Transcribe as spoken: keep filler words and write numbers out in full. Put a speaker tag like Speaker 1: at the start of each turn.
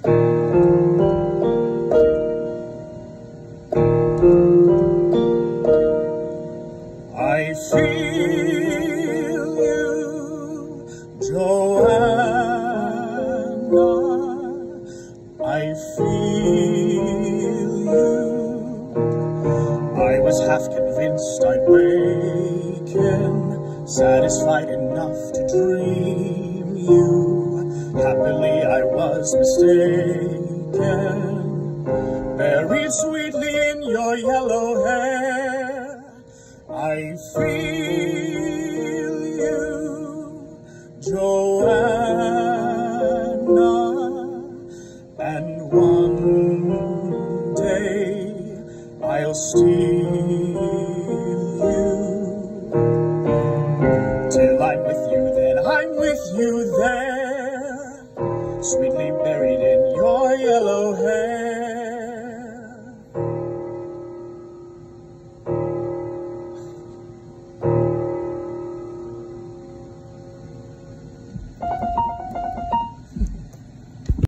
Speaker 1: I feel you, Joanna. I feel you. I was half convinced I'd waken, satisfied enough to dream you. Happily I was mistaken, buried sweetly in your yellow hair. I feel you, Joanna, and one day I'll steal you. Till I'm with you, then I'm with you there, sweetly buried in your yellow hair.